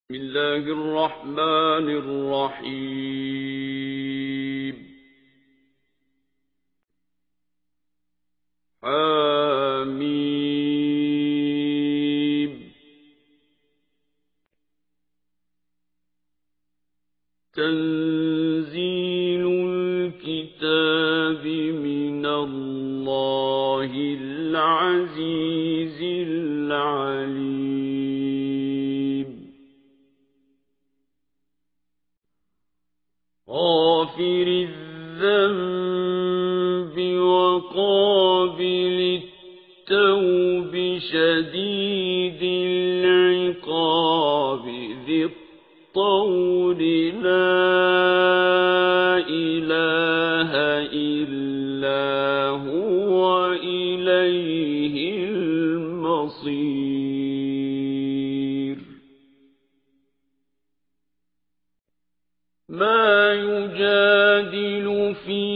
بسم الله الرحمن الرحيم حميم تنزيل الكتاب من الله العزيز العليم غافر الذنب وقابل التوب شديد العقاب ذي الطول لا إله إلا هو إليه المصير ما يجادل في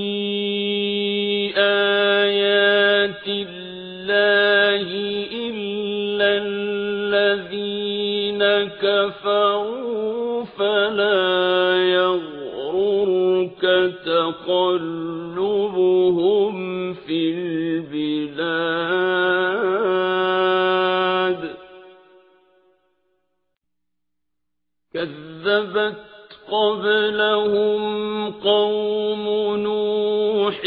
آيات الله إلا الذين كفروا فلا يغررك تقلبهم في البلاد كذبت قبلهم قوم نوح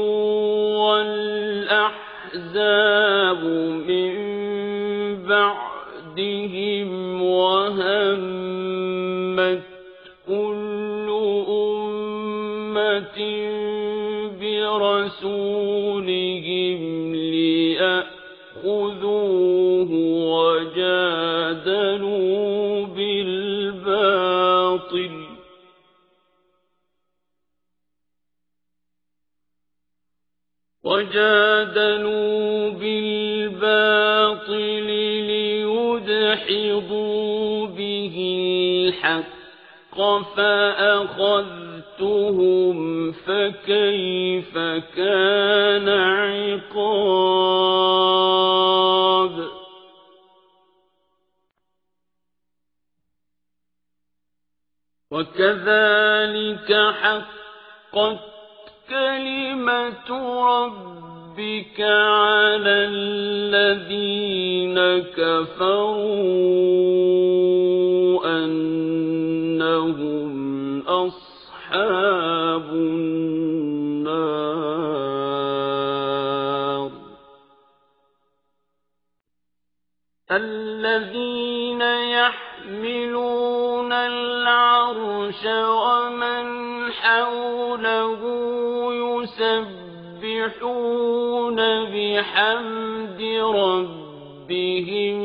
والأحزاب من بعدهم وهمت كل أمة برسولهم ليأخذوه وجادلوا بالباطل ليدحضوا به الحق فأخذتهم فكيف كان عقاب وكذلك حقت كلمة ربك على الذين كفروا أنهم أصحاب النار الذين يحملون العرش ومن حوله يسبحون بحمد ربهم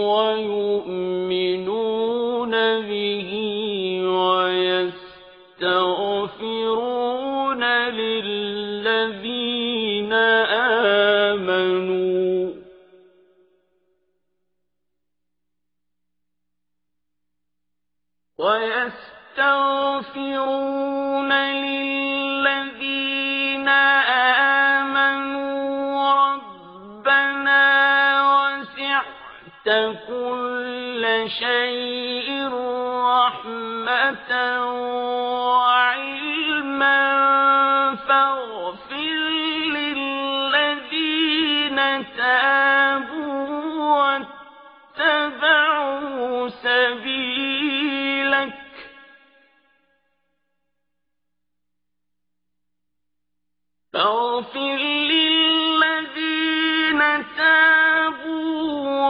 ويؤمنون به ويستغفرون للذين آمنوا ربنا وسعت كل شيء رحمة وعلما فاغفر للذين تابوا واتبعوا سبيلك فاغفر للذين تابوا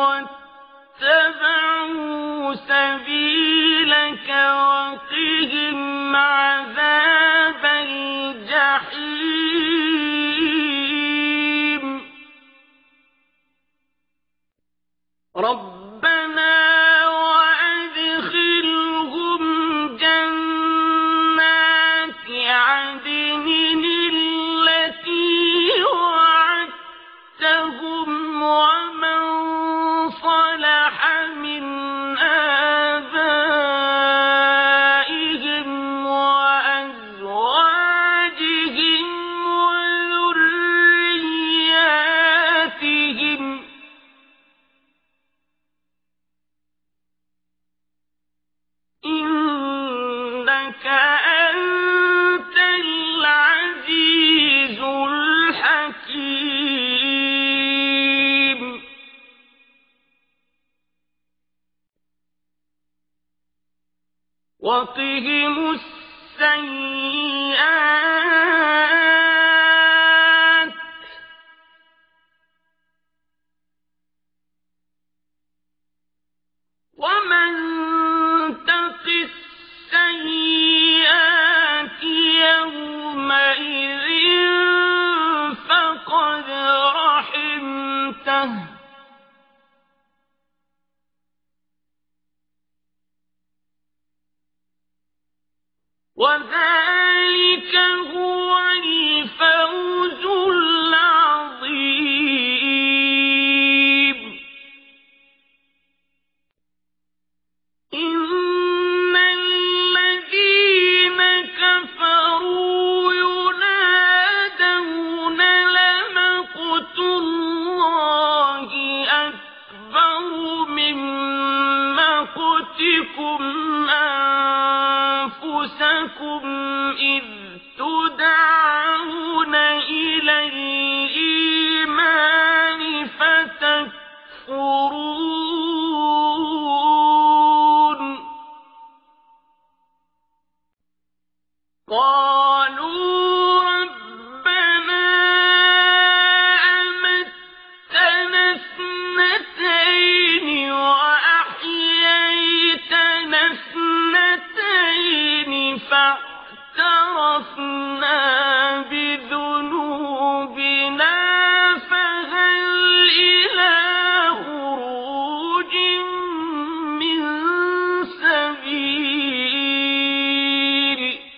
واتبعوا سبيلك وقهم عذاب الجحيم ربنا وأدخلهم جنات عدن ومن صلح من آبائهم وقهم السيئات ومن تق السيئات يومئذ فقد رحمته وذلك هو الفوز العظيم إن الذين كفروا ينادون لمقت الله أكبر من مقتكم أنفسكم إذ تدعون إلى الإيمان فتكفرون قالوا ربنا أمتنا اثنتين وأحييتنا اثنتين فاعترفنا بذنوبنا فهل إلى خروج من سبيل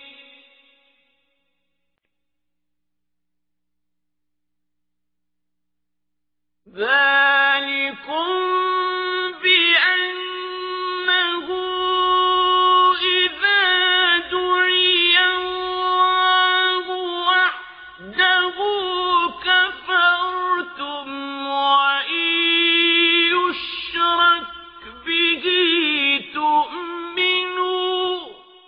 ذلكم بأنه إذا دعي الله وحده كفرتم وإن يشرك به تؤمنوا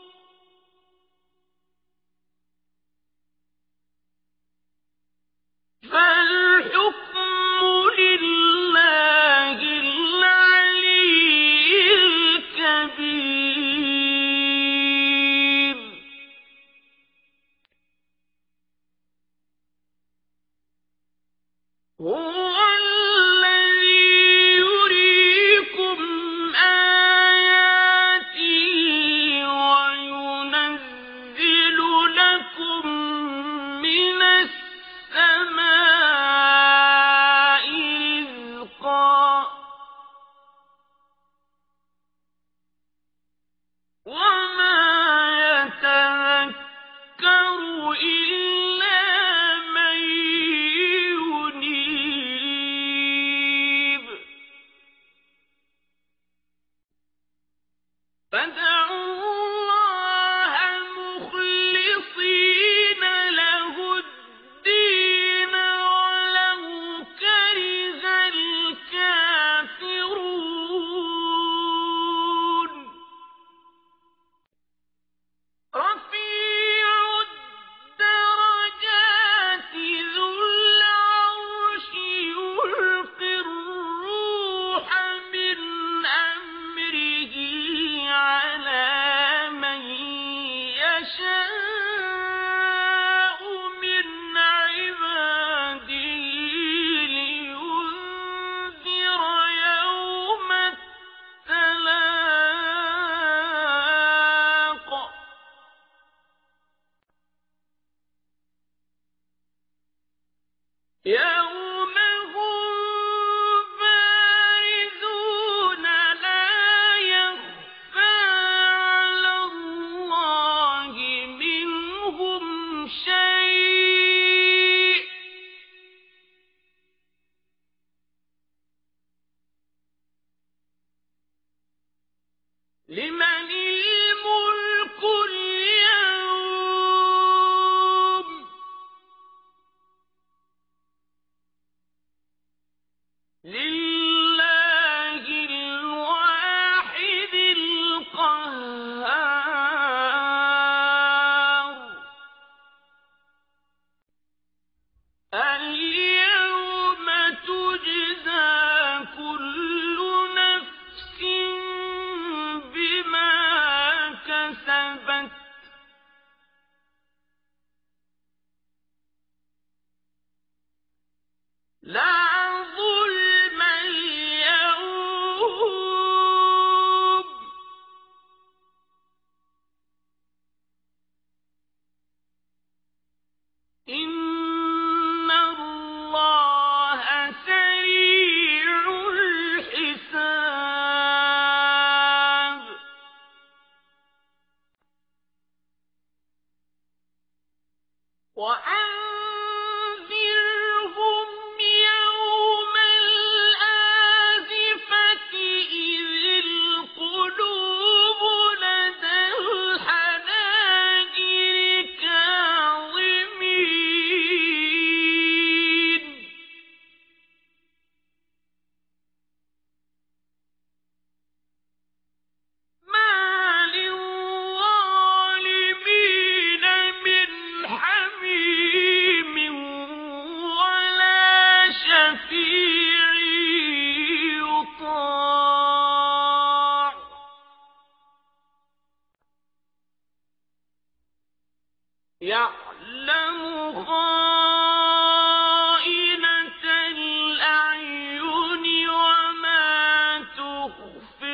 فالحكم لله العلي الكبير هو الذي يريكم آياته وينزل لكم من السماء رزقا وما يتذكر إلا من ينيب فادعوا الله مخلصين له الدين ولو كره الكافرون رفيع الدرجات ذو العرش يلقي الروح من أمره على من يشاء من عباده لينذر يوم التلاق يوم هم بارزون لا يخفى على الله منهم شيء لمن الملك اليوم لله الواحد القهار اليوم تجزى كل نفس بما يعلم خائنة الأعين وما تخفي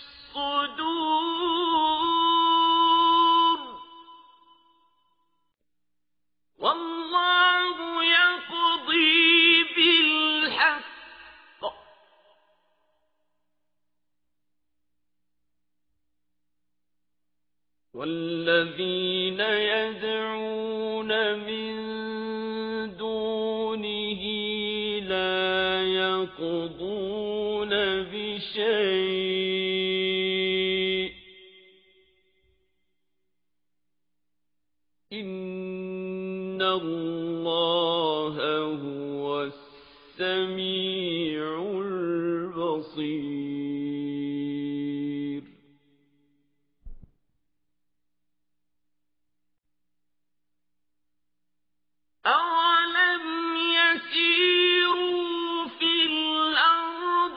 الصدور والله يقضي بالحق والذين يدعون من دونه لا يقضون بشيء إن الله هو السميع البصير أولم يسيروا في الأرض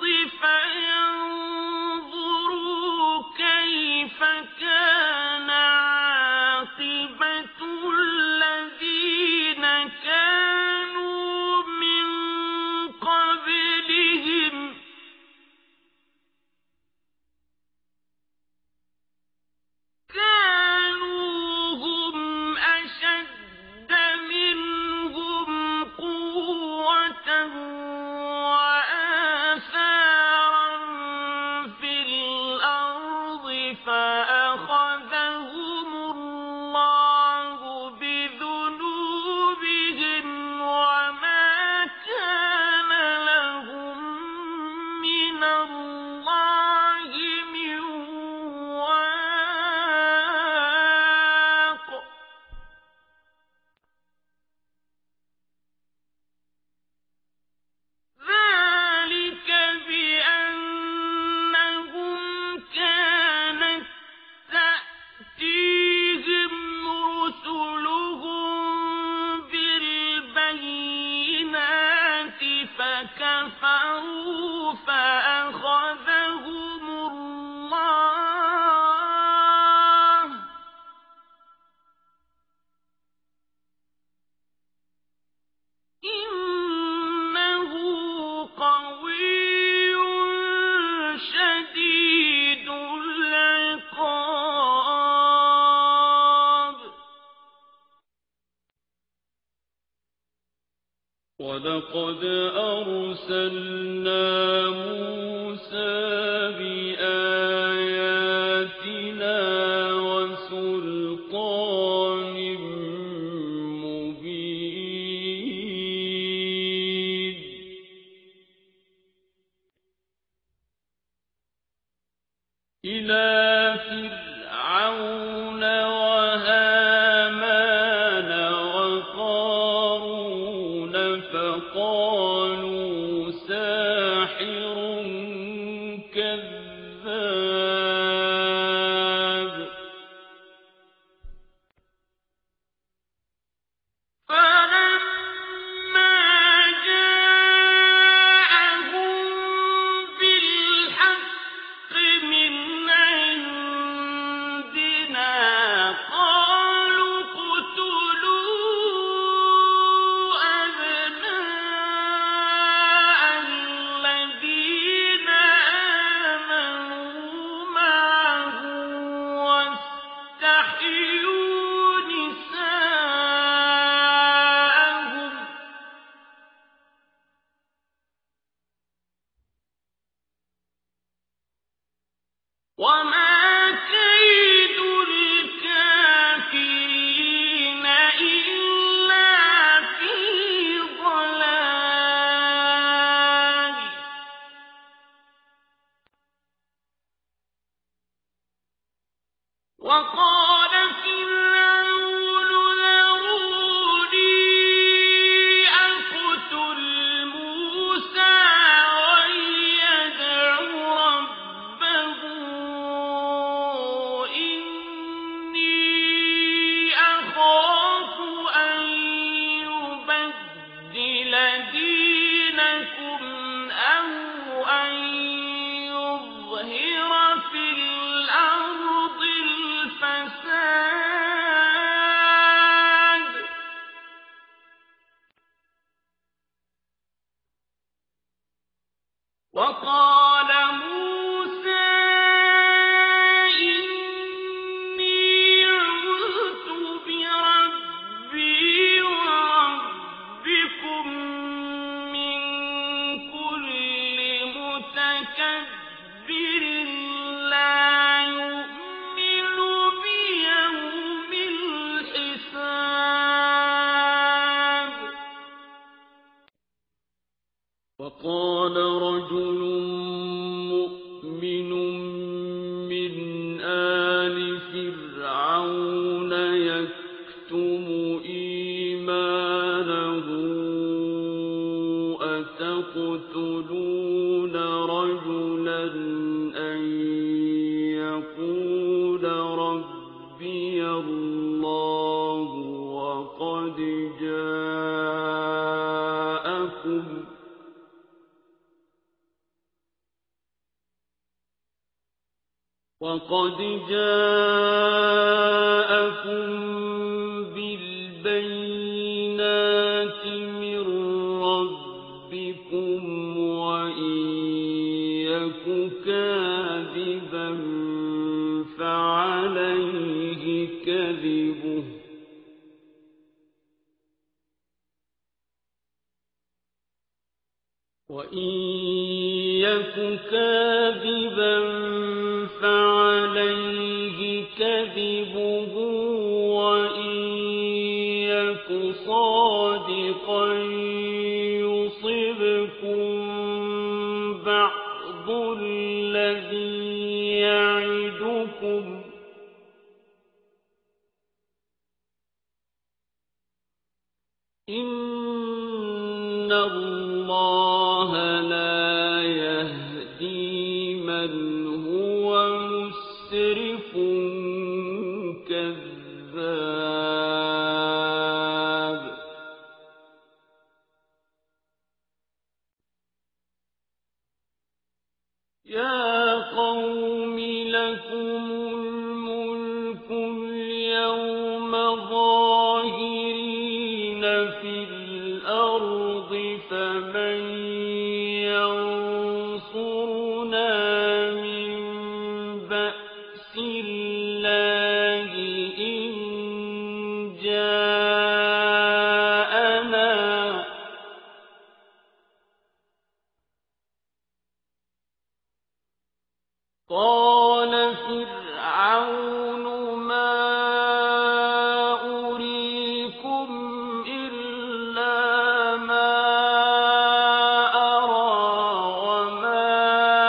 فينظروا كيف كان عاقبة الذين كانوا من قبلهم كانوا هم أشد منهم قوة وآثارا في الأرض فأخذهم الله بذنوبهم وما كان لهم من الله من واق ذلك بأنهم كانت تأتيهم رسلهم بالبينات فكفروا فأخذهم الله إنه قوي شديد العقاب ولقد أرسلنا موسى بآياتنا وسلطان مبين إلى فرعون وهامان وقارون فقالوا ساحر كذاب فلما جاءهم بالحق من عندنا قالوا اقتلوا أبناء الذين آمنوا معه واستحيوا نساءهم وما كيد الكافرين إلا في ضلال وقال فرعون ذروني أقتل موسى وليدع ربه إني أخاف أن يبدل دينكم أو أن يظهر في الأرض الفساد يقول ربي الله وقد جاءكم بالبينات من ربكم وإن يك كاذبا فعليه كذبه وإن يك كاذبا فعليه كذبه وإن يك صادقا يصبكم بعض الذي يعدكم إن الله لا يهدي من هو مسرف كذاب يا قوم لكم الملك اليوم ظاهرين في الأرض فمن ينصرنا من بأس الله إن جاءنا قال فرعون ما أريكم إلا ما أرى وما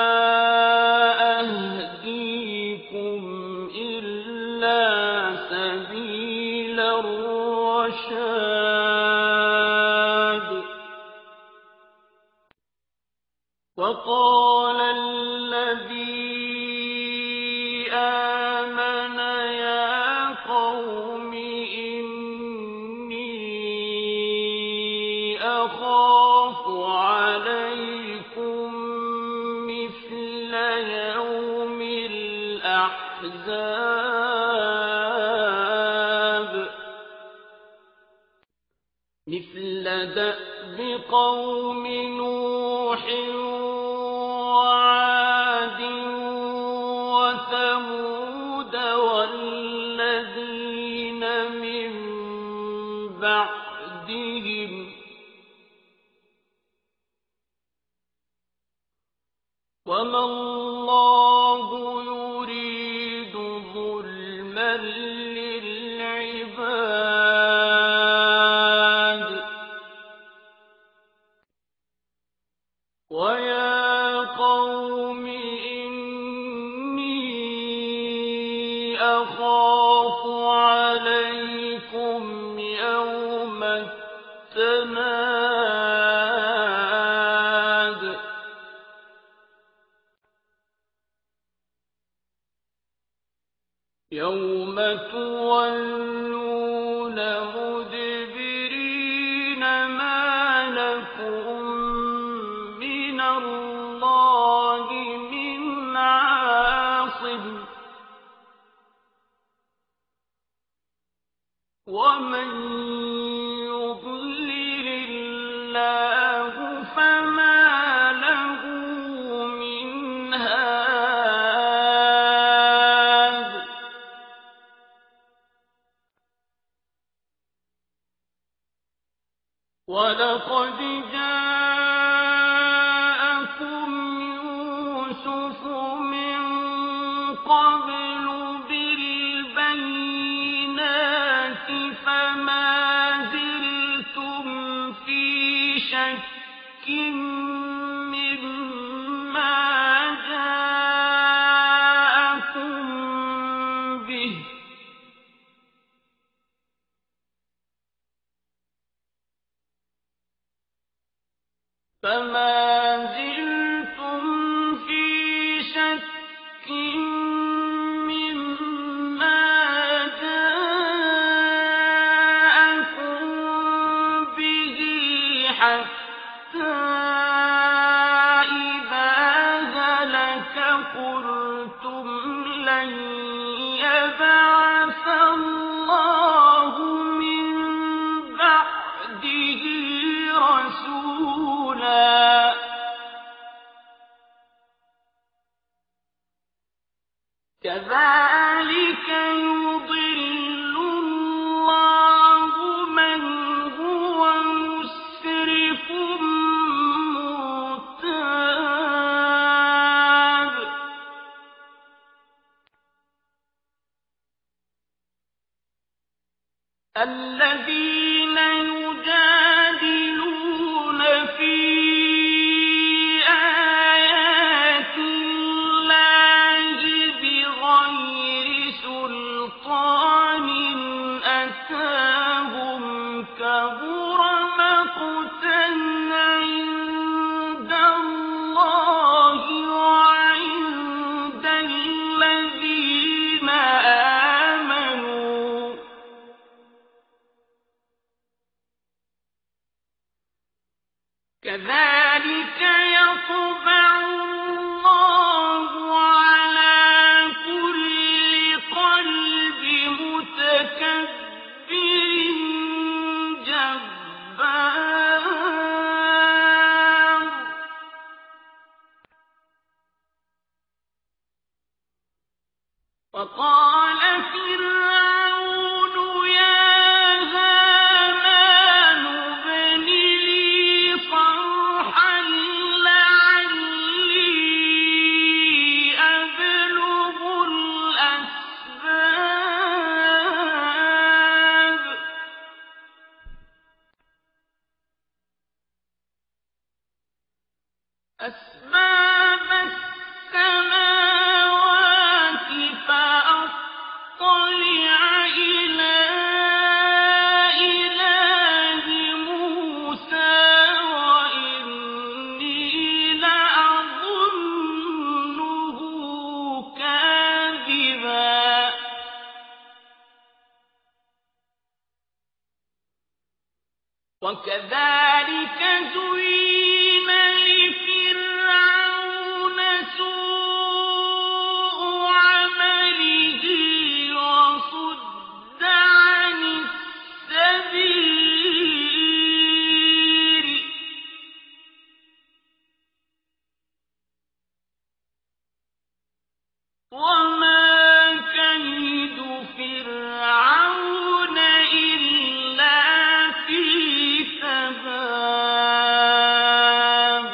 أهديكم إلا سبيل الرشاد وقال الذي آمن يا قوم إني أخاف عليكم مثل يوم الأحزاب مثل دأب قوم نوح وعاد وثمود والذين من بعدهم وما الله يريد ظلما للعباد ويا قوم إني أخاف عليكم يوم التناد يوم تولون مدبرين ما لكم من الله من عاصم ومن يضلل الله فما له من هاد ولقد جاءكم يوسف من قبل بالبينات فما زلتم في شك مما جاءكم به بعث الله من بعده رسولا كذلك يضل الله من هو مسرف مرتاب الذين يجادلون في آيات الله بغير سلطان أتاهم كبر مقتا عند الله وعند الذين آمنوا كذلك يطبع الله على كل قلب متكبر جبار وقال فرعون يا هامان ابن لي صرحا لعلي أبلغ أسباب السماوات فأطلع إلى إله موسى وإني لأظنه كاذبا وكذلك زين لفرعون سوء عمله وصد عن السبيل وما كيد فرعون إلا في تباب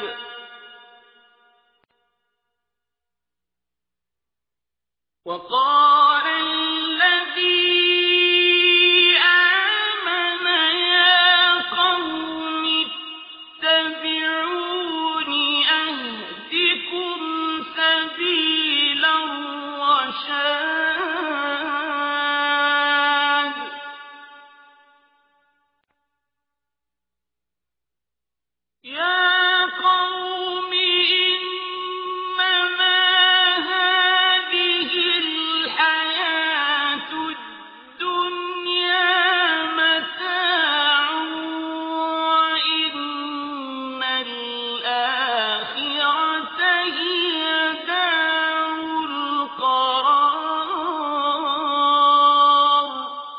وقال الذي آمن يا قوم اتبعون أهدكم سبيل الرشاد يا قوم إنما هذه الحياة الدنيا متاع وإن الآخرة هي دار القرار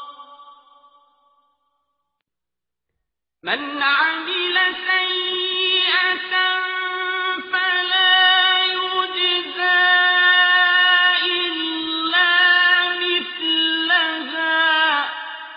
من عمل سيئة فلا يجزى إلا مثلها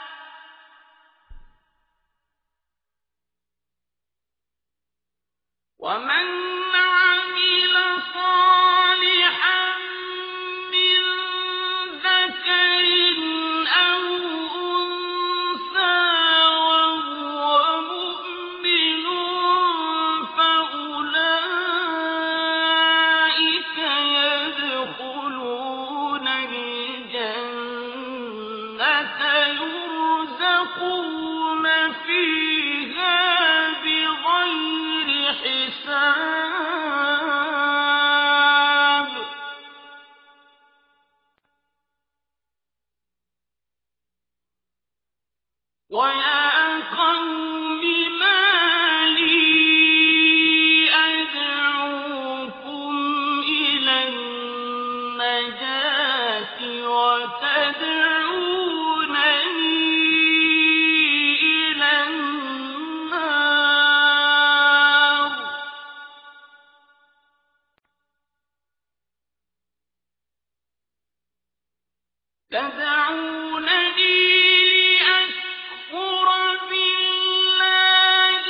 ومن عمل صالحا من ذكر أو أنثى وهو مؤمن فأولئك يدخلون الجنة يرزقون فيها بغير حساب ويا قوم ما لي أدعوكم إلى النجاة وتدعونني أتدعونني لأكفر بالله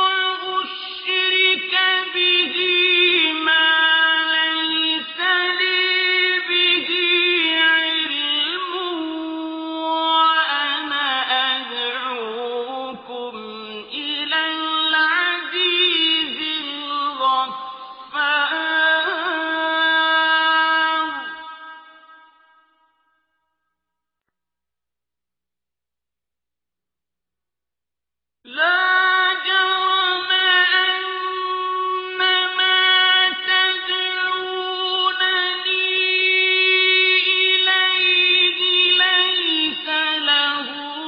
وأشرك به ما ليس لي به علم وأنا أدعوكم إلى العزيز الغفار لا جرم أن ما تدعونني إليه ليس له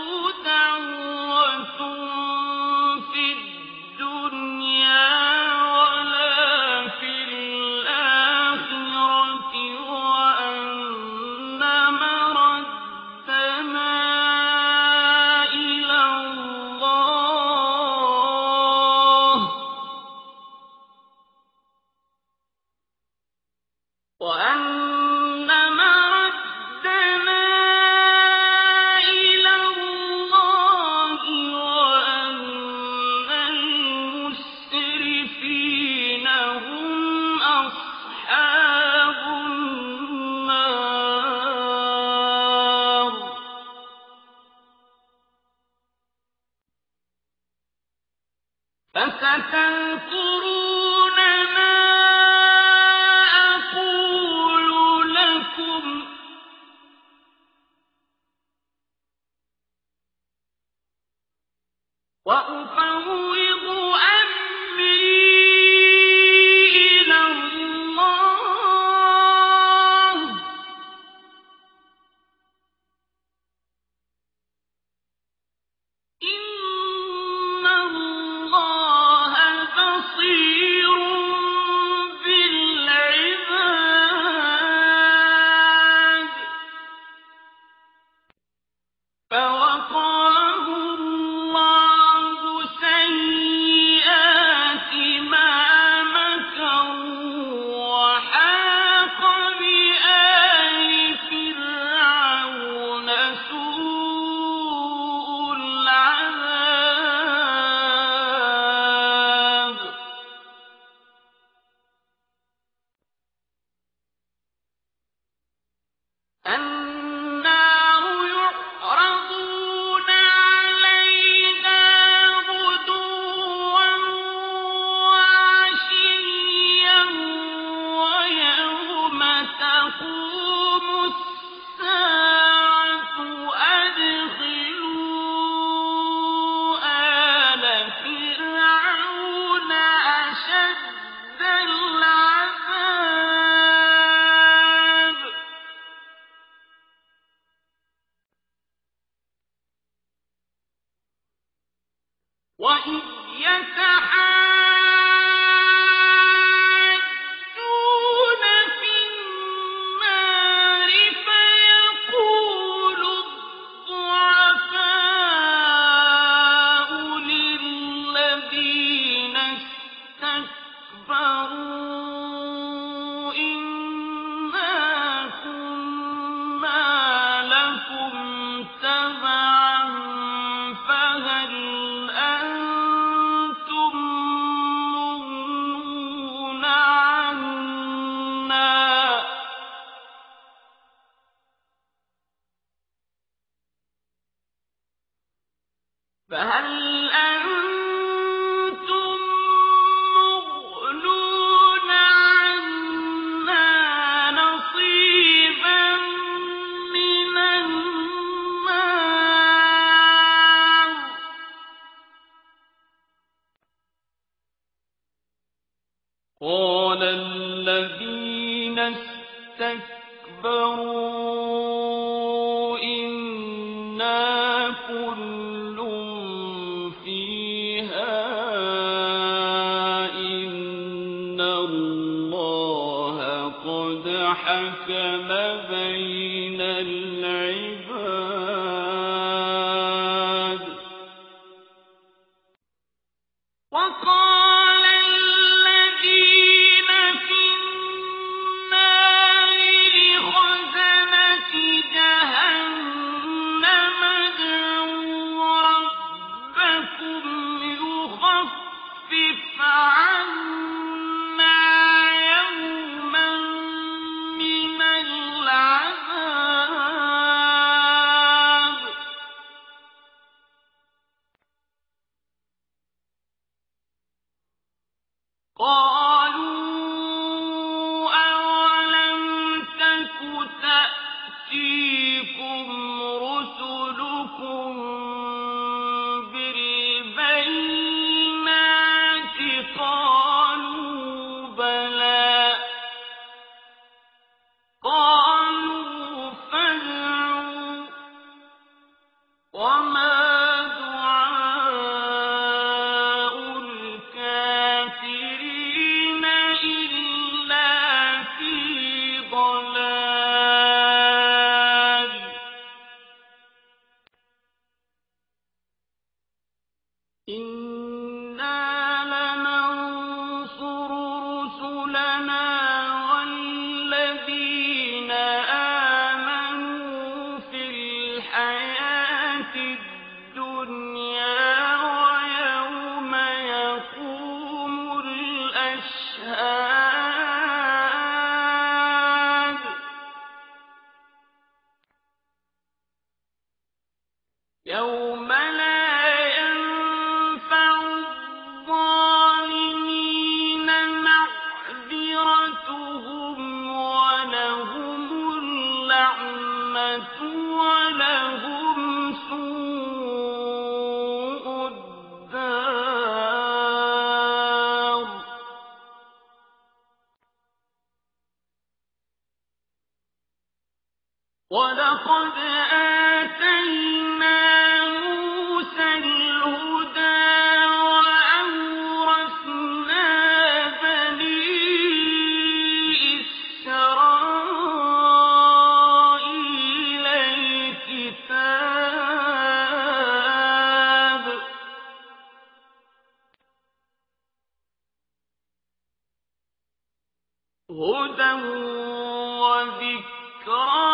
دعوة في الدنيا ولا في الآخرة وأن مردنا إلى الله وأن مردنا إلى الله وأن المسرفين هم أصحاب النار فستذكرون ما أقول لكم وأفوض أمري إلى الله إن الله بصير بالعباد فوقاه الله سيئات ما مكروا وحاق بآل فرعون سوء العذاب النار يعرضون عليها غدوا وعشيا ويوم تقوم الساعة أدخلوا آل فرعون أشد العذاب وإذ يتحاجون في النار فيقول الضعفاء للذين استكبروا إنا كنا لكم تبعا فهل أنتم مغنون عنا نصيبا من النار قال الذين استكبروا إنا كل فيها يوم لا ينفع الظالمين معذرتهم ولهم اللعنة ولهم سوء الدار ولقد آتينا موسى الهدى وأورثنا بني إسرائيل الكتاب هدى وذكرى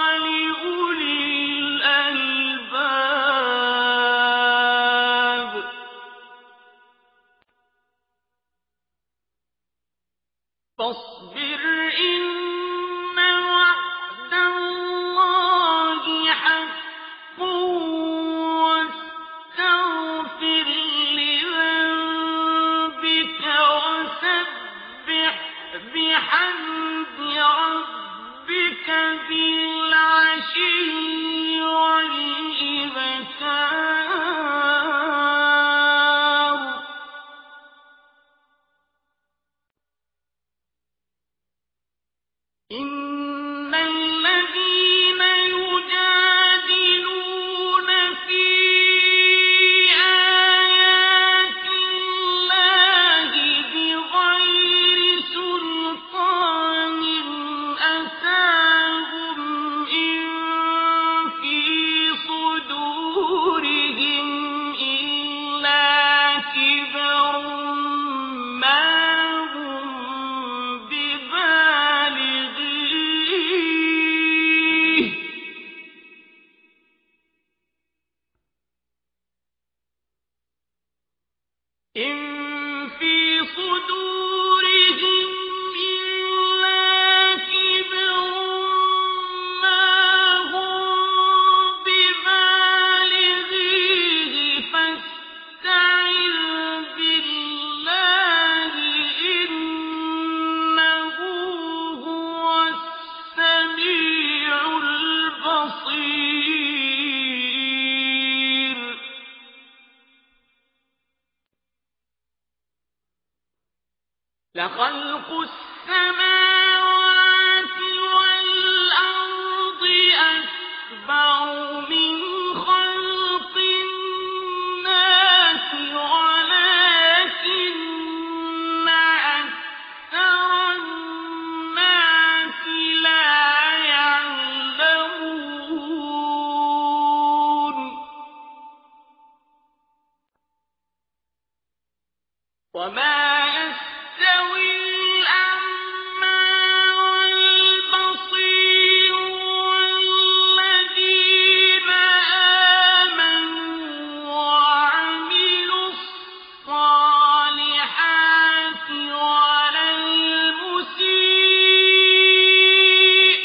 فاصبر إن وعد الله حق واستغفر لذنبك وسبح بحمد ربك بالعشي والإبكار إن الذين يجادلون في آيات الله بغير سلطان أتاهم إن في صدورهم إلا كبر ما هم ببالغيه إن في صدورهم إلا كبر ما هم ببالغيه فاستعذ بالله إنه هو السميع البصير لخلق السماوات والأرض أكبر من خلق الناس ولكن أكثر الناس لا يعلمون وما يستوي الأعمى والبصير والذين آمنوا وعملوا الصالحات ولا المسيء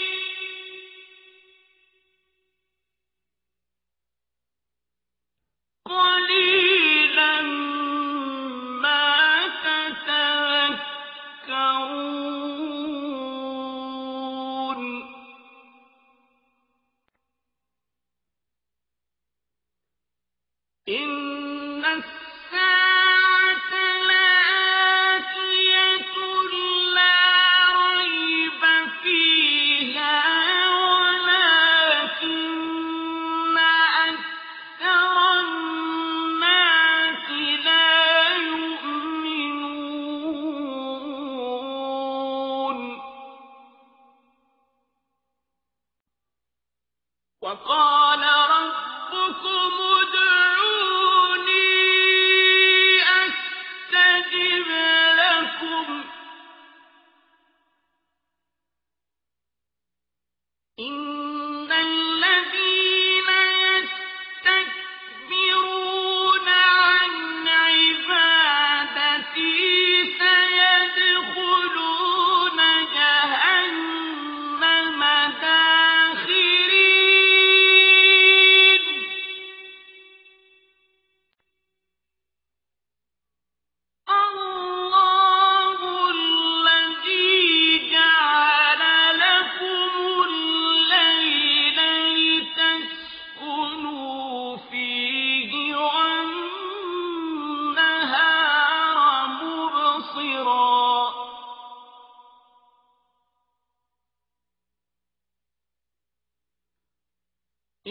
قليلا ما تتذكرون إن الساعة لآتية لا ريب فيها ولكن أكثر الناس لا يؤمنون وقال ربكم ادعوني أستجب لكم إن الذين يستكبرون عن عبادتي سيدخلون جهنم داخرين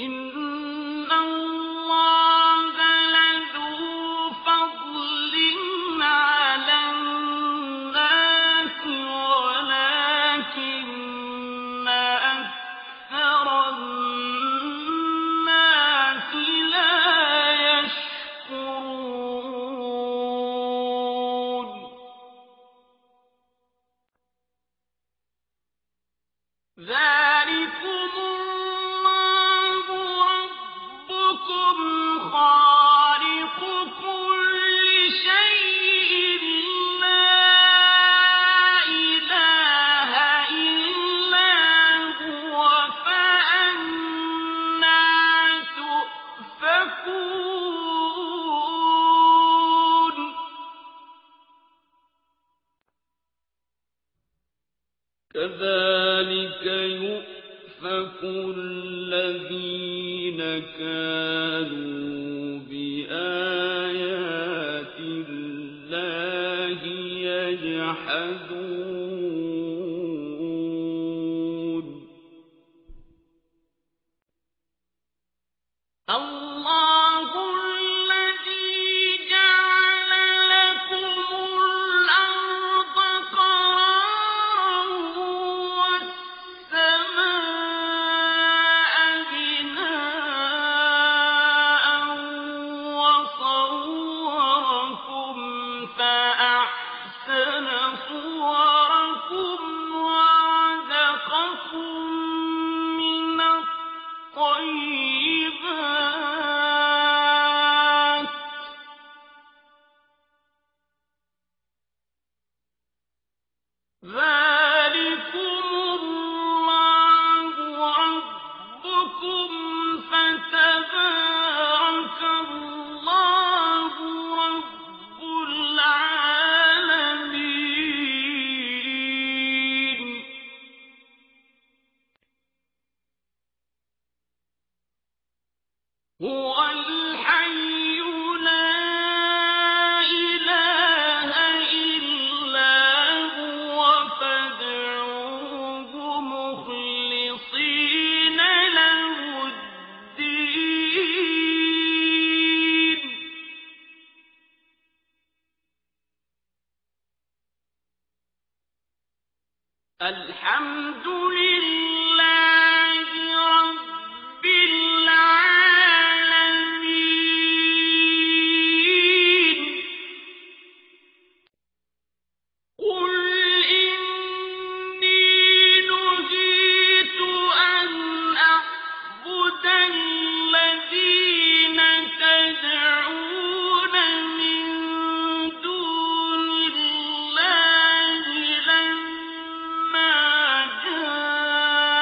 إِنَّ اللَّهَ لَذُو فَضْلٍ عَلَى النَّاسِ وَلَٰكِنَّ أَكْثَرَ النَّاسِ لَا يَشْكُرُونَ ذَٰلِكُمُ اللَّهُ رَبُّكُمْ خَالِقُ كُلِّ شَيْءٍ لَّا إِلَٰهَ إِلَّا هُوَ فَأَنَّىٰ تُؤْفَكُونَ كَذَٰلِكَ يُؤْفَكُ الَّذِينَ كَانُوا بِآيَاتِ اللَّهِ يَجْحَدُونَ اللَّهُ الَّذِي جَعَلَ لَكُمُ الْأَرْضَ قَرَارًا وَالسَّمَاءَ بِنَاءً وَصَوَّرَكُمْ فَأَحْسَنَ صُوَرَكُمْ وَرَزَقَكُم مِّنَ الطَّيِّبَاتِ ذَٰلِكُمُ اللَّهُ رَبُّكُمْ فَتَبَارَكَ اللَّهُ رَبُّ الْعَالَمِينَ هُوَ الْحَيُّ لَا إِلَٰهَ إِلَّا هُوَ فَادْعُوهُ مُخْلِصِينَ لَهُ الدِّينَ الْحَمْدُ لِلَّهِ رَبِّ الْعَالَمِينَ قُلْ إِنِّي نُهِيتُ أَنْ أَعْبُدَ الَّذِينَ تَدْعُونَ مِن دُونِ اللَّهِ لَمَّا جَاءَنِي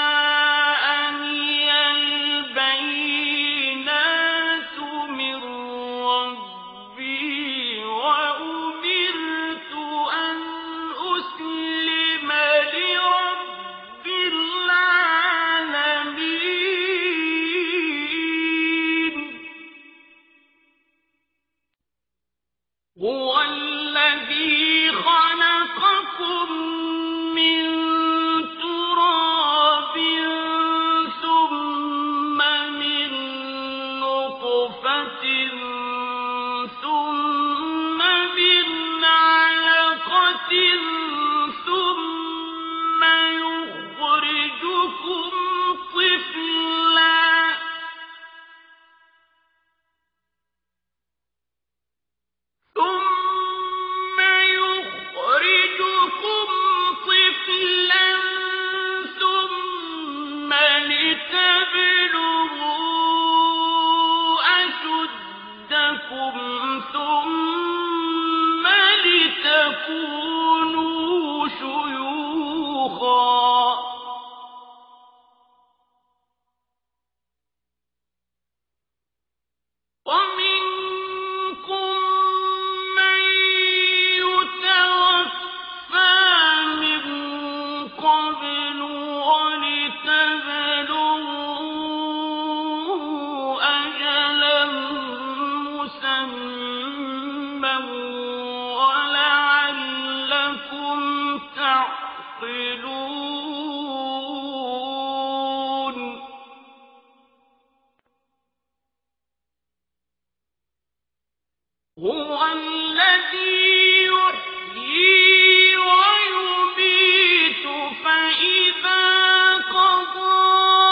هو الذي يحيي ويميت فإذا قضى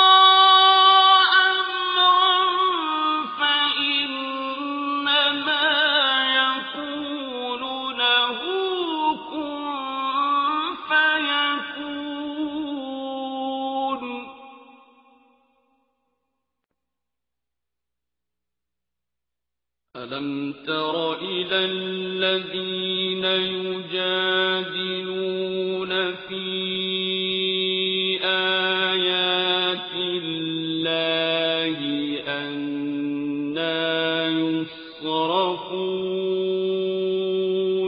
أمرا فإنما يقول له كن فيكون. ألم تر إلى الذين يجادلون في آيات الله أنى يصرفون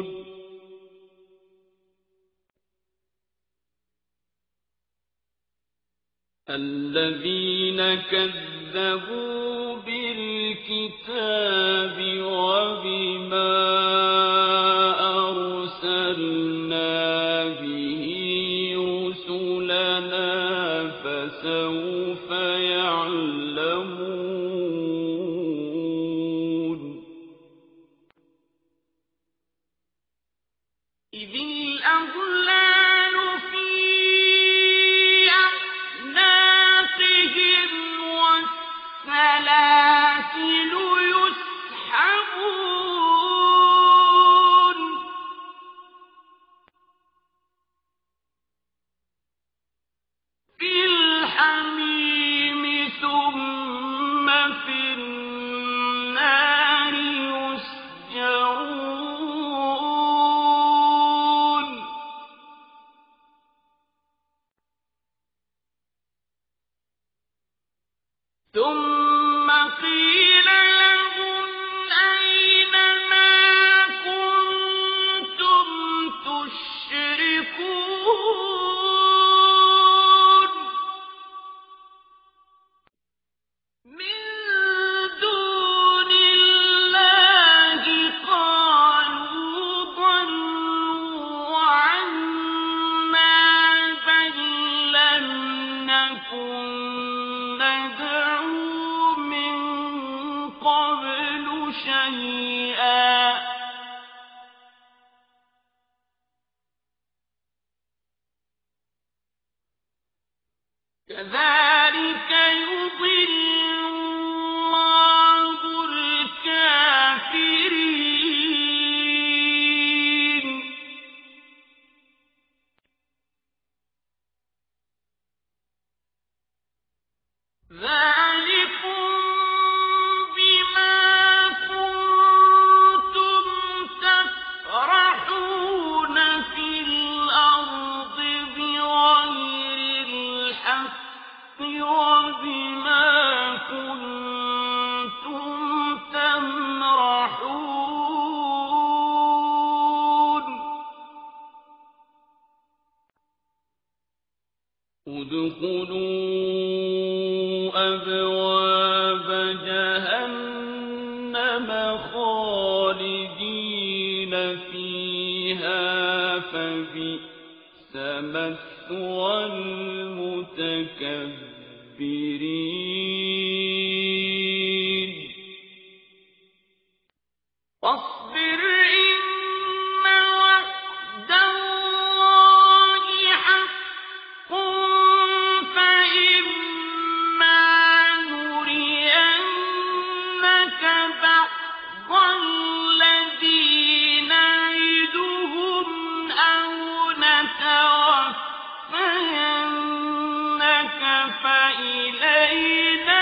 الذين كذبوا بالكتاب وبما أرسلنا به رسلنا فسوف يعلمون. إذ الأغلال في أعناقهم والسلاسل يسحبون في الحميم ثم في النار يسجرون. ثم قيل لهم أين ما كنتم تشركون من دون الله قالوا ضلوا عنا بل لم نكن ندعو من قبل شيئا كذلك يضل الله الكافرين. ذلكم بما كنتم تفرحون في الأرض بغير الحق وبما كنتم تمرحون. ادخلوا أبواب جهنم خالدين فيها فبئس مثوى المتكبرين. واصبر إن وعد الله حق فإما نرينك بعض الذي نعدهم أو نتوفينك فإلينا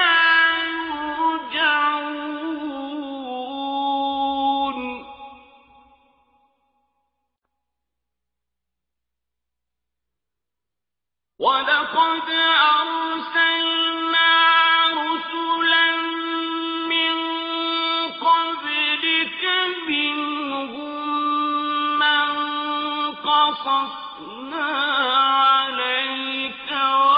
يرجعون. ولقد أرسلنا رسلا من قبلك منهم من قصصنا عليك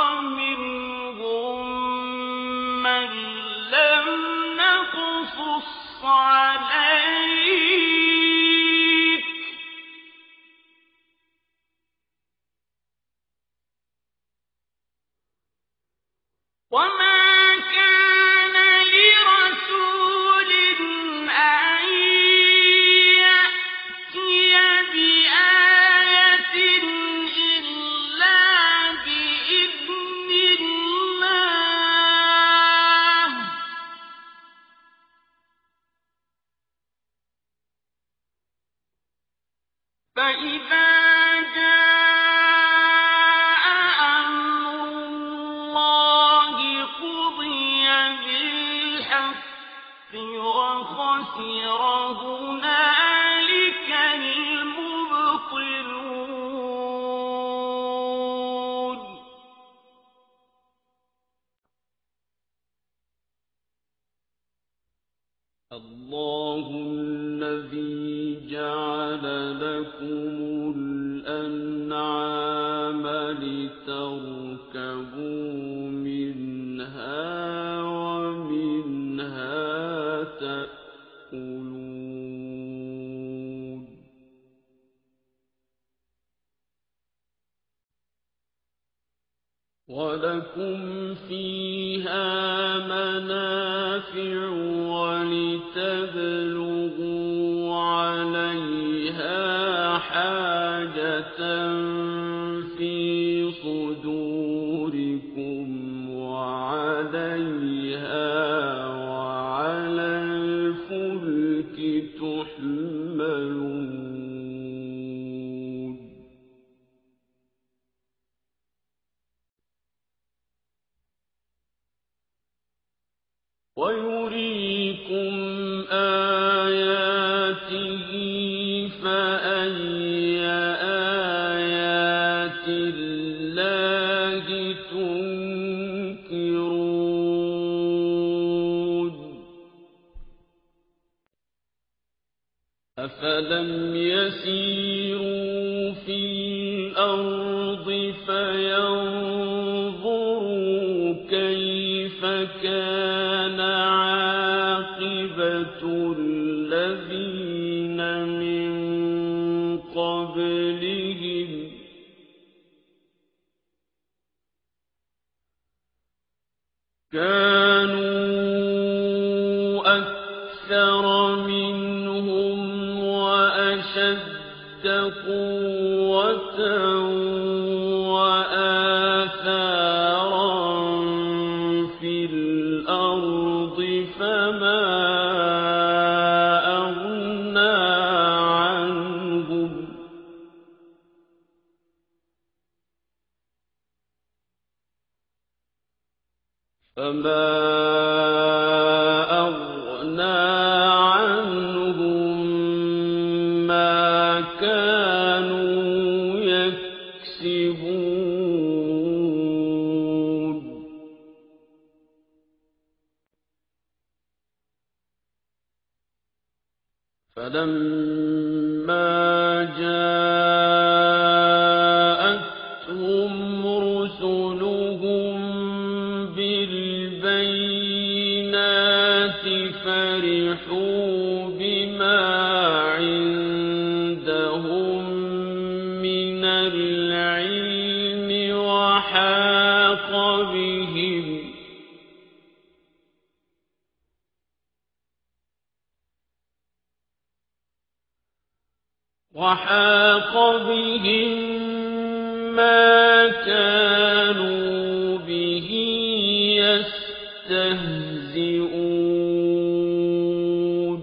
ومنهم من لم نقصص عليك وما كان لرسول أن وخسر هنالك المبطلون الله الذي جعل لكم الأنعام لتركبوا منها ومنها تأكلون ولكم فيها منافع ولتبلغوا عليها حاجة في صدوركم وعليها وعلى الفلك تحملون ويريكم آياته فأي آيات الله تنكرون أفلم يسيروا في الأرض فينظروا كيف كان عاقبة الذين من قبلهم كانوا أكثر منهم وأشد قوة وآثارا في الأرض فما أغنى عنهم ما كانوا يكسبون فلما جاءتهم رسلهم بالبينات فرحوا بما عندهم من العلم وحاق بهم ما كانوا به يستهزئون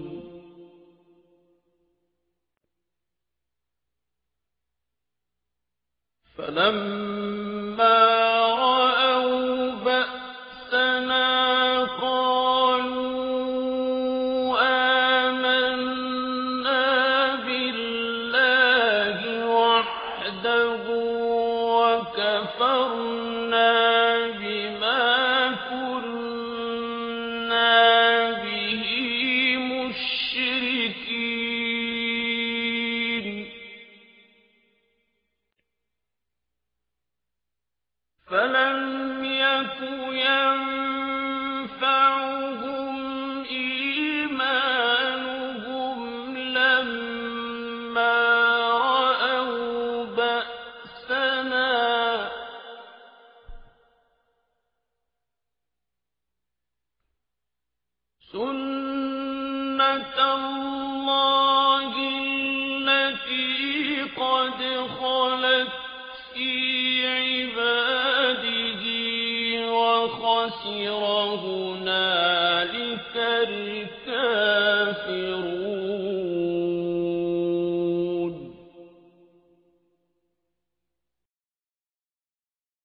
فلما رأوا بأسنا قالوا آمنا بالله وحده وكفرنا بما كنا به مشركين فلم يك ينفعهم إيمانهم لما رأوا بأسنا سنة الله التي قد خلت في عباده وخسر هنالك الكافرون